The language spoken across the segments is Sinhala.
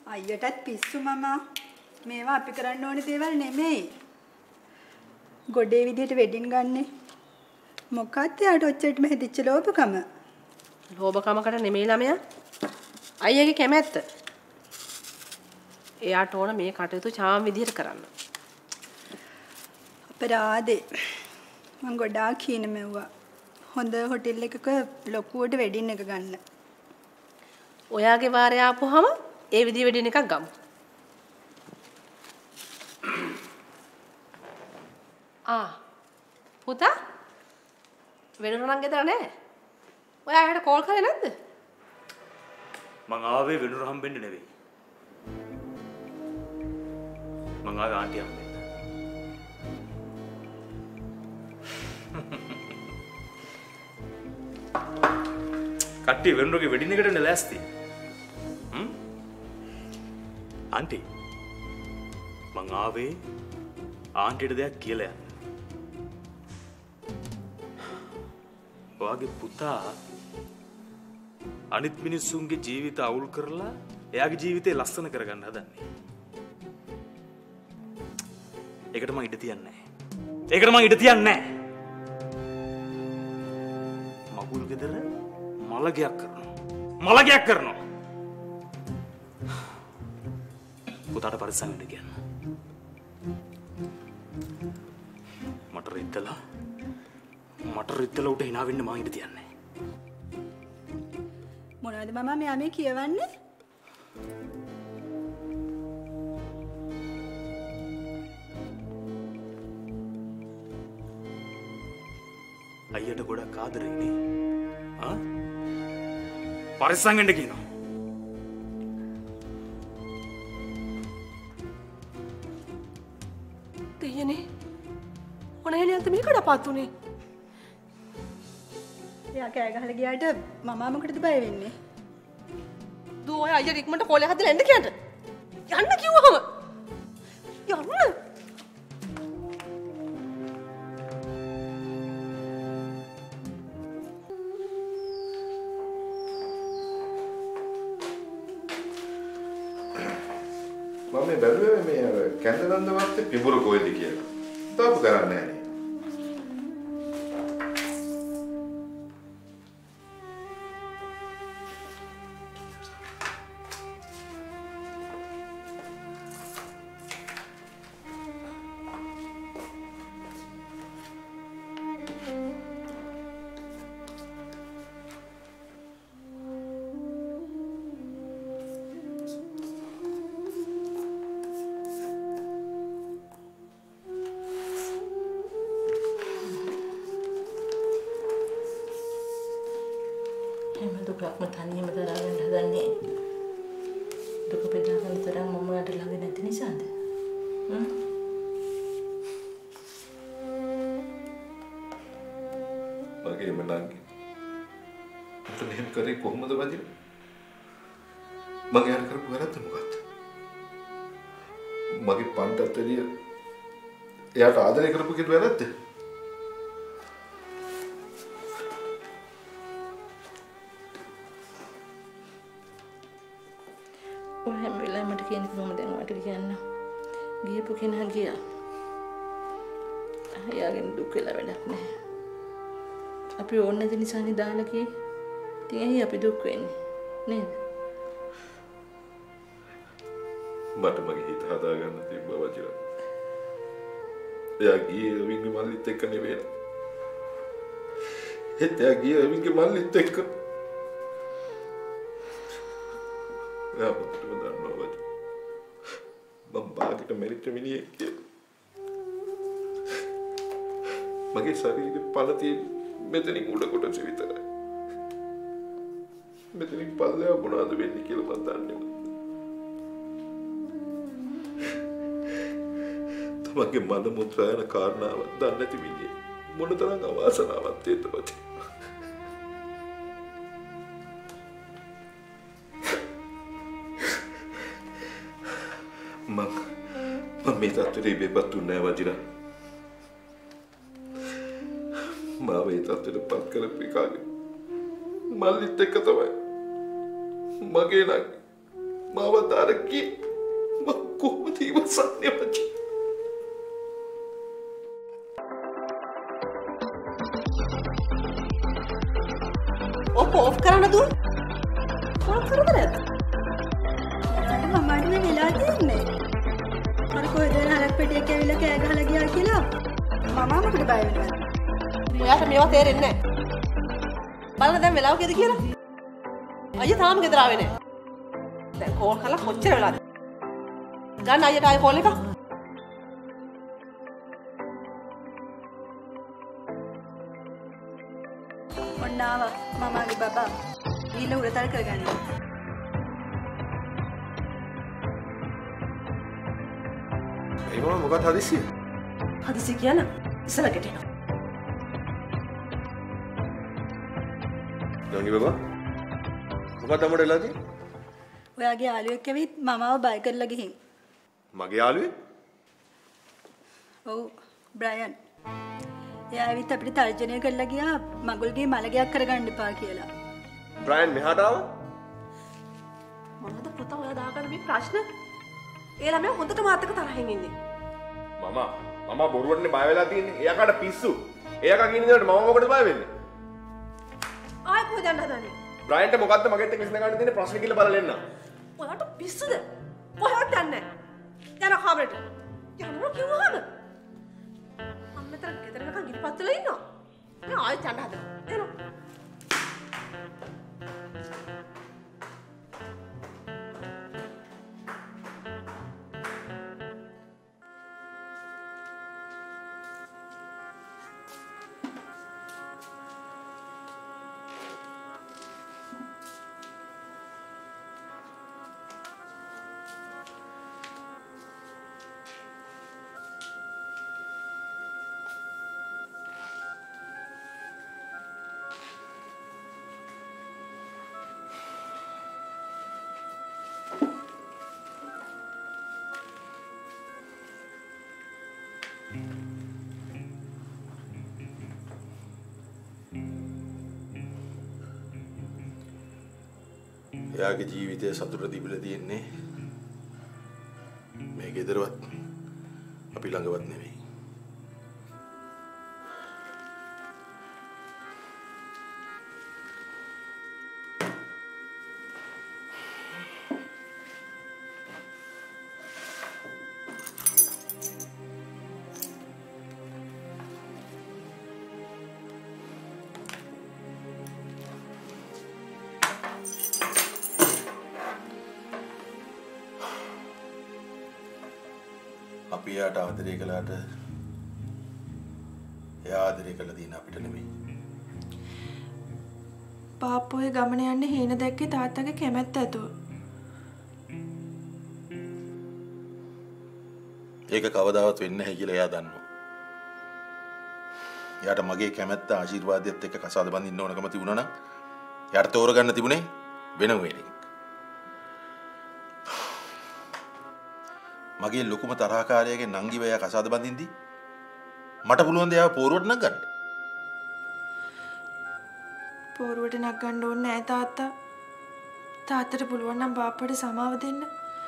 අයියටත් පිස්සු මම. මේවා අපි කරන්න ඕනේ දේවල් නෙමෙයි. ගොඩේ විදියට වෙඩින් ගන්නෙ. මොකක්ද යාට ඔච්චරට මෙහෙදිච්ච ලෝභකම? ලෝභකමකට නෙමෙයි ළමයා. අයියාගේ කැමැත්ත. එයාට ඕන මේ කටයුතු චාම් විදියට කරන්න. අපරාදේ. මං ගොඩාක් කීන මෙව්වා. හොඳ හොටෙල් එකක ලොකුවට වෙඩින් එක ගන්න. ඔයාගේ වාරය ආපුවාම ඒ විදිය වෙඩින් එකක් ගමු. පුතා වෙනුරණන් ගෙදර නැහැ. ඔයා එයාට කෝල් කරේ නැද්ද? මං ආවේ වෙනුර හම්බෙන්න නෙවෙයි. මං ආවේ ආන්ටි හම්බෙන්න. කට්ටිය වෙනුරගේ වෙඩින් එකට එන්න ලෑස්ති. ආන්ටි මං ආවේ ආන්ටිට දෙයක් කියලා යන්න. ඔයාගේ පුතා අනිත් මිනිස්සුන්ගේ ජීවිත අවුල් කරලා එයාගේ ජීවිතේ ලස්සන කරගන්න හදන්නේ. ඒකට මං ඉඩ තියන්නේ නැහැ. මගුල් ගෙදර මලගයක් කරනවා. පුතාට පරිස්සම් වෙන්න කියන්න. මට රිද්දලා උට hina වෙන්න මං ඉඳ තියන්නේ. මොනවද මම මෙයා මේ කියවන්නේ? අයියට ගොඩක් ආදරේ නේ. පරිස්සම් වෙන්න කියනවා. දෙයනේ. මොනහෙනේ අන්ත මේකට පාතුනේ. එයා කෑ ගහලා ගියාට මම මොකටද බය වෙන්නේ? දෝ ඔය අයියා ඉක්මනට කෝලේ හදලා එන්න කියන්න. යන්න කිව්වම. යන්න. මම බැලුවේ මේ අර කැඳනන්ද වත්තේ පිඹුර කොයිද කියලා. තාපු කරන්නේ නැහැ නේ. දුකක්ම තනියම දරාගන්න හදන්නේ දුක බෙදාගන්න තරම් මමකට ළඟ නැති නිසාද? මගේ මනංගි අතන එහෙම කරේ කොහොමද වදින? මගේ අර කරපු වැරද්ද මොකක්ද? මගේ පන්ටත් එළිය එයාට ආදරය කරපු කිව්ව වැරද්ද? හැම වෙලාවෙම මට කියන්නේ කොහොමද දැන් ඔයාට කියන්න. ගියපු කෙනා ගියා. එයාගෙන් දුක් වෙලා වැඩක් නැහැ. අපි ඕන නැති නිසානේ දාලා කියේ. ඉතින් ඇයි අපි දුක් වෙන්නේ? නේද? මට මගේ හිත හදාගන්න තිබ්බා වචන. එයා ගියේ රවින්ගේ මල්ලිත් එක්ක නෙවෙයි. එයා ගියේ රවින්ගේ මල්ලිත් එක්ක. එයා පුතුම දන්නවා වචන. මම බාගෙට මෙරිට මිනිහෙක් කියලා. මගේ ශරීරේ පළ තියෙන මෙතනින් උඩ කොටස විතරයි. මෙතනින් පල්ලෙහා මොනවද වෙන්නේ කියලා මම දන්නේ නැහැ. තමන්ගේ මල මුත්‍රා යන කාරණාව දන්නේ නැති මිනිහ මොනතරම් අවාසනාවක් තියෙනවද? මම මේ තත්ත්වෙට ඉබේපත් උන්නේ නැහැ වදිනා. මාව ඒ තත්ත්වෙට පත් කරපු එකාගේ මල්ලිත් එක්ක තමයි මගේ නම් මාව තරකේ මම කොහොමද ඉවසන්නේ මචං? ඔෆ් කරන්න දුන්න. මොකක් කරද නැද්ද? මමට මේ වෙලා තියන්නේ. අර කොහෙද හරක් පෙට්ටියක් ඇවිල්ලා කෑ ගහලා ගියා කියලා. මම මොකටද බය වෙන්නේ? මෙයාට මේවා තේරෙන්නේ නැහැ. බලන්න දැන් වෙලාව කීයද කියලා. අයියා තාම ගෙදර ආවේ නැහැ. දැන් කෝල් කරලා කොච්චර වෙලාද? ගන්න අයියට ආයේ කෝල් එක. ඔන්න ආවා මමගේ බබා. ඊළ උරතල් කරගන්න. ඒ මම මොකක්ද හදිස්සිය? හදිසි කියන ඉස්සලා ගෙටෙනවා. නංගි බබා මොකක්ද අම්මට වෙලා තියෙන්නේ? ඔයාගේ යාළුවෙක් ඇවිත් මමව බය කරලා ගිහින්. මගේ යාළුවේ? ඔව් බ්‍රයන්. එයා ඇවිත් අපිට තර්ජනය කරලා ගියා මගුල්ගේ මලගයක් කරගන්න එපා කියලා. බ්‍රයන් මෙහාට ආවා? මොනවද පුතා ඔයා දාගන්න මේ ප්‍රශ්න? ඒ ළමයා හොඳට මාත් එක්ක තරහින් ඉන්නේ. මම බොරුවටනේ බය වෙලා තියෙන්නේ. එයාකට පිස්සු. එයාක කියන දේට මම මොකටද බය වෙන්නේ? ආයෙ කොහෙද යන්න හදන්නේ? බ්‍රයන්ට මොකද්ද මගෙත් එක්ක විසඳ ගන්න තියෙන ප්‍රශ්න කියලා බලලා එන්න. ඔයාට පිස්සුද? කොහෙවත් යන්නේ නැහැ. යන කාමරේට. යනවා කිව්වහම. මම මෙතන ගෙදර නිකන් ගිනිපත් වෙලා ඉන්නවා. දැන් ආයෙත් යන්න හදනවා. එනවා. එයාගේ ජීවිතය සතුට තිබිලා තියෙන්නේ මේ ගෙදරවත් අපි ළඟවත් නෙවෙයි. අපි යාට ආදරය කළාට එයා ආදරය කළා දින අපිට නෙමෙයි. පාප්පෝයේ ගමන යන්න හීන දැක්කේ තාත්තගේ කැමැත්ත ඇතුව. ඒක කවදාවත් වෙන්නේ නැහැ කියලා එයා දන්නවා. එයාට මගේ කැමැත්ත ආශිර්වාදයත් එක්ක කසාද බඳින්න ඕනකම තිබුණා නම් එයාට තෝරගන්න තිබුණේ වෙන වෙලෙක්. මගේ ලොකුම තරහකාරයාගේ නංගිව එයා කසාද බඳින්දි මට පුළුවන් ද එයාව පෝරුවට නගන්න? පෝරුවට නගන්න ඕනේ නෑ තාත්තා. තාත්තට පුළුවන් නම් බාප්පට සමාව දෙන්න.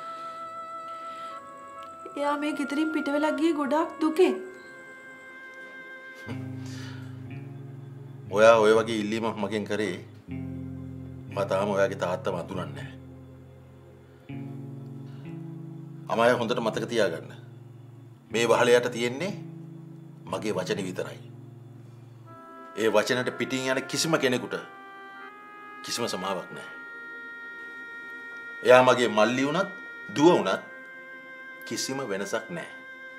එයා මේ ගෙදරින් පිට වෙලා ගියේ ගොඩාක් දුකෙන්. ඔයා ඔය වගේ ඉල්ලීමක් මගෙන් කරේ මම තාම ඔයාගේ තාත්තව අඳුරන්නේ නැහැ. අමාය හොඳට මතක තියාගන්න. මේ වහලයට තියෙන්නේ මගේ වචන විතරයි. ඒ වචනට පිටින් යන කිසිම කෙනෙකුට කිසිම සමාවක් නැහැ. එයා මගේ මල්ලි වුණත් දුව වුණත් කිසිම වෙනසක් නැහැ.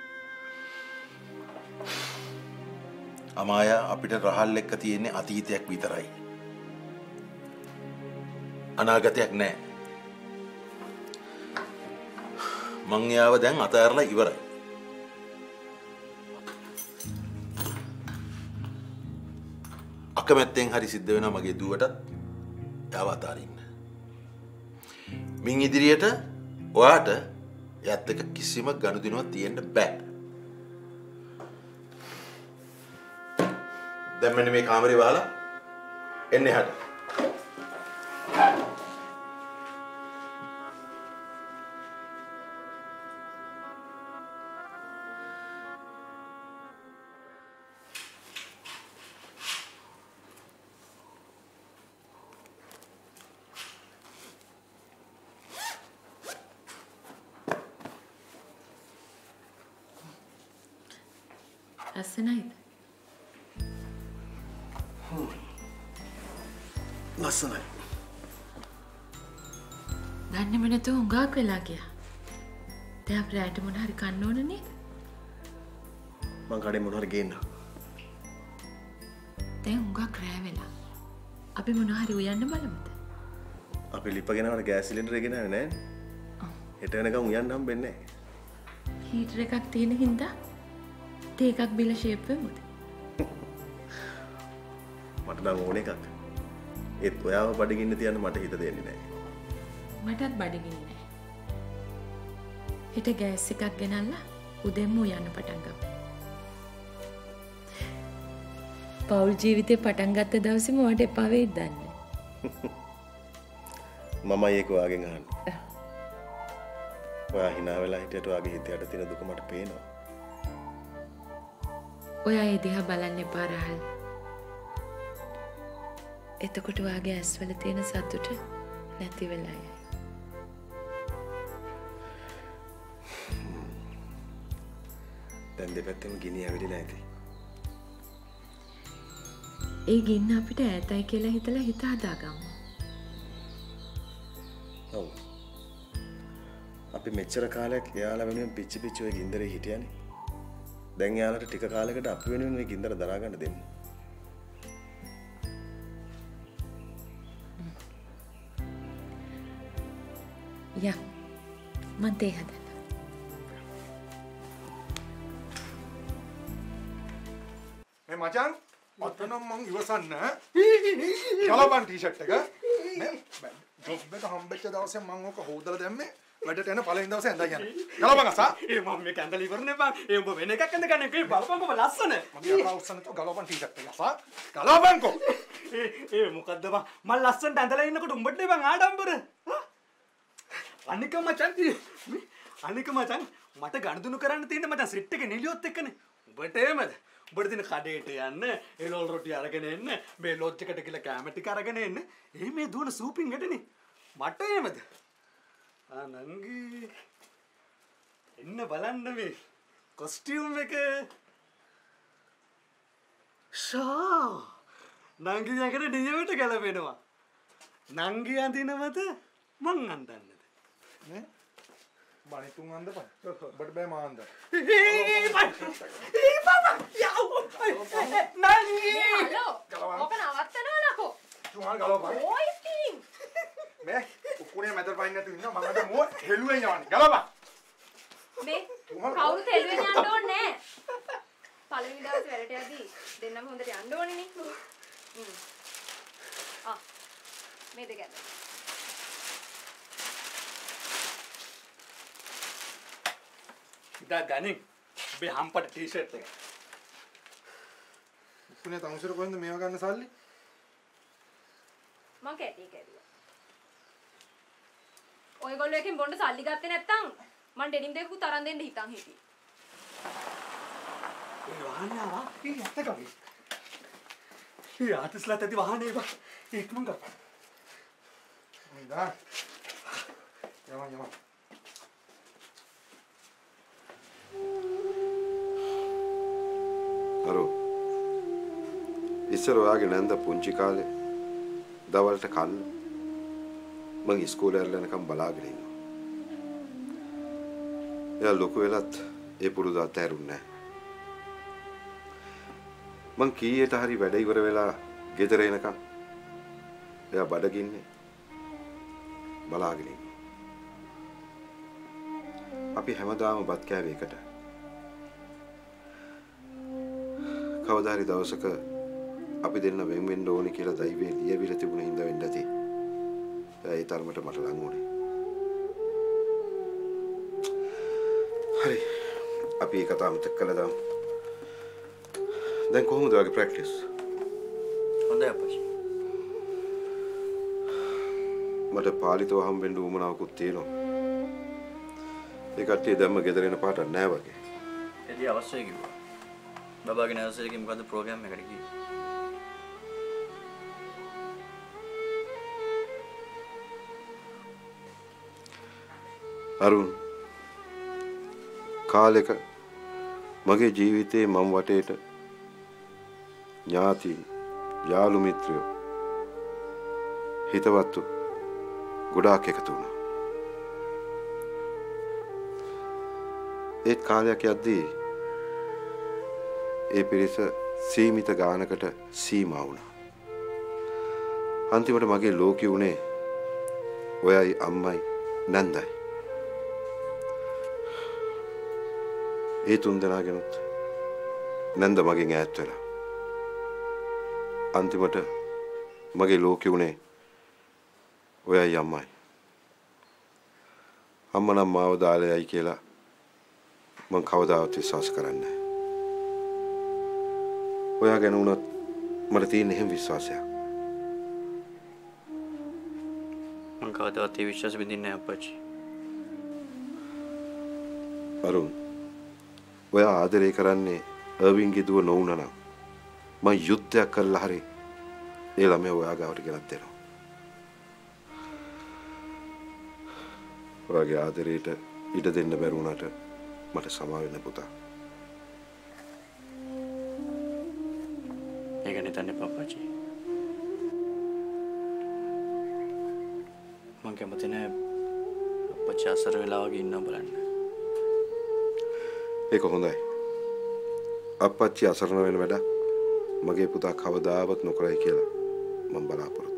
අමාය අපිට රහල් එක්ක තියෙන්නේ අතීතයක් විතරයි. අනාගතයක් නැහැ. මං යාව දැන් අතහැරලා ඉවරයි. අකමැත්තෙන් හරි සිද්ධ වෙනවා මගේ දුවටත් යාව අතාරින්න. මින් ඉදිරියට ඔයාට එයත් එක්ක කිසිම ගනුදෙනුවක් තියෙන්න බෑ. දැන් මෙන්න මේ කාමරේ වහලා එන්න එහාට. ලස්සනයිද? ලස්සනයි. දන්නේම නැතුව හුඟක් වෙලා ගියා. දැන් අපිට රැට මොන හරි කන්න ඕන නේද? මං කඩේ මොන හරි ගේන්න. දැන් හුඟක් රෑ වෙලා. අපි මොන හරි උයන්න බලමුද? අපි ලිපගෙනවට ගෑස් සිලින්ඩර් එක ගෙනාවේ නෑනේ. හෙට වෙනකම් උයන්න හම්බෙන්නේ නෑ. හීටර් එකක් තියෙන හින්දා තේ එකක් බිල ෂේප් වෙමුද? මට නම් ඕන එකක්. ඒත් ඔයාව බඩගින්න තියන්න මට හිත දෙන්නේ නෑ. මටත් බඩගිනි නෑ. හෙට ගෑස් එකක් ගෙනල්ලා උදෙන්ම උයන්න පටන් ගමු. පෞල් ජීවිතේ පටන් ගත්ත දවසේම ඔයාට එපා වෙයිද දන්නේ? මම ඒක ඔයාගෙන් අහන්නේ. ඔයා hina වෙලා හිටියට ඔයාගේ හිතේ යට තියෙන දුක මට පේනවා. ඔයා ඒ දිහා බලන්න එපා රහල්. එතකොට ඔයාගේ ඇස්වල තියෙන සතුට නැති වෙලා යයි. දැන් දෙපැත්තෙම ගිනි ඇවිදලා ඇති. ඒ ගින්න අපිට ඈතයි කියලා හිතලා හිත හදාගමු. ඔව්. අපි මෙච්චර කාලයක් එයාලා වෙනුවෙන් පිච්චි පිච්චි ඔය ගින්දරේ හිටියානේ. දැන් එයාලට ටික කාලයකට අපි වෙනුවෙන් මේ ගින්දර දරා ගන්න දෙන්න. යා. මන් තේ හදන්න. මේ මචං අතනම් මං ඉවසන්න ගලපන් ටී-ෂර්ට් එක නේ ජොබ් එක හම්බෙච්ච දවසේ මං ඕක හොදලා දැම්මේ වැඩට එන පළවෙනි දවසේ ඇඳලා යන්න ගලපන් අසා මම මේක ඇඳලා ඉවරනේ බං උඹ වෙන එකක් ඇඳ ගන්න කේ බලපන්කො ලස්සන මගේ අත උස්සන්න තෝ ගලපන් ටී-ෂර්ට් එක අසා ගලපන්කො මොකද්ද බං මම ලස්සනට ඇඳලා ඉන්නකොට උඹට නේ බං ආඩම්බර අනික මචං මට ගණදුණු කරන්න තියෙන මචං සෙට් එකේ නිලියොත් එක්කනේ උඹට එහෙමද උඹට දින කඩේට යන්න එළවලු රොටි අරගෙන එන්න මේ ලොජ් එකට ගිහලා කැම ටික අරගෙන එන්න මේ දුවන සූපින් එටනේ මට එහෙමද නංගි එන්න බලන්න මේ කොස්ටියුම් එක ෂා නංගි යකට නියමට ගැලපෙනවා නංගි අඳිනවද මං අඳින්නද නේ බණිතුන් අඳපන් ඔබට බෑ මා අඳ බබා යව් නංගි හලෝ ඔක නවත්තනවලකෝ තුමා ගලපන් ඔය ඉතින් මේ උකුණේ මැද පයින් නැතු ඉන්න මම අද මො හෙළුවෙන් යවන්නේ ගලපන් මේ කවුරුත් හෙළුවෙන් යන්න ඕනේ නෑ පළවෙනි දවසේ වැඩට යද්දී දෙන්නම හොඳට යන්න ඕනේ නේ මේ දෙක ගන්න ඉතින් ගනින් මේ හම්පට ටී-ෂර්ට් එක උකුණේ තමුසර කොහෙන්ද මේව ගන්න සල්ලි මං කැටි කැඩුවා ඔයගොල්ලෝ එකෙන් බොන්න සල්ලි ගත්තේ නැත්තම් මං ඩෙනිම් දෙකකුත් අරන් දෙන්න හිතන් හිටියේ ඒ වාහනේ ආවා ඇත්තකම ආටිස්ලාට ඇති වාහනේ බා ඉක්මන් ගත්තා නේද යමන් අරෝ ඉස්සර ඔයාගේ නැන්ද පුංචි කාලේ දවල්ට කන්න මං ඉස්කෝලේ යනකම් බලාගෙන ඉන්නවා. එයා ලොකු වෙලත් ඒ පුරුදු අතහැරුන්නේ නැහැ. මං කීයට හරි වැඩ ඉවර වෙලා ගෙදර එනකම් එයා බඩගින්නේ බලාගෙන ඉන්නවා. අපි හැමදාම බත් කෑවේ එකට. කවදා හරි දවසක අපි දෙන්න වෙන් වෙන්න ඕනේ කියලා දෛවයේ ලියවිලා තිබුණ හින්දා වෙන්න ඇති. ඒ තරමට මට ලඟ වුණේ. හරි. අපි ඒක තාම තක් කළා දාමු. දැන් කොහොමද ඔයාගේ ප්‍රැක්ටිස්? හොඳයි අප්පච්චි. මට පාලිතව හම්බෙන්න උවමනාවකුත් තියෙනවා. ඒ කට්ටිය දැම්ම ගෙදර එන පාටක් නෑ වගේ. එදී අවශ්‍යයි කිව්වා. බබාගේ නර්සරි එකේ මොකද්ද ප්‍රෝග්‍රෑම් එකට ගියේ? අරුන් කාලෙක මගේ ජීවිතේ මම වටේට ඥාති යාළු මිත්‍රයෝ හිතවත්තු ගොඩාක් එකතු වුණා. ඒ කාලයක් යද්දී ඒ පිරිස සීමිත ගානකට සීමා වුණා. අන්තිමට මගේ ලෝකෙ උනේ ඔයයි අම්මයි නන්දයි. ඒ තුන් දෙනාගෙනුත් නන්ද මගෙන් ඈත් වෙලා. අන්තිමට මගේ ලෝකෙ උනේ ඔයයි අම්මයි. අම්මා නම් මාව දාලා යයි කියලා මං කවදාවත් විශ්වාස කරන්නේ නැහැ. ඔයා ගැන වුණත් මට තියෙන එහෙම විශ්වාසයක්. මං කවදාවත් ඒ විශ්වාස බින්දින්නේ නැහැ අප්පච්චි. අරුන් ඔයා ආදරේ කරන්නේ අර්වින්ගේ දුව නොවුනා නම් මං යුද්ධයක් කරලා හරි ඒ ළමයා ඔයා ගාවට ගෙනත් දෙනවා. ඔයාගේ ආදරේට ඉඩ දෙන්න බැරි වුණාට මට සමා වෙන්න පුතා. ඒක නෙතන්නේ පප්පච්චි. මං කැමති නෑ අප්පච්චි අසර වෙලා වගේ ඉන්න බලන්න. ඒක හොඳයි. අප්පච්චි අසරණ වෙන වැඩක් මගේ පුතා කවදාවත් නොකරයි කියලා මම බලාපොරොත්තු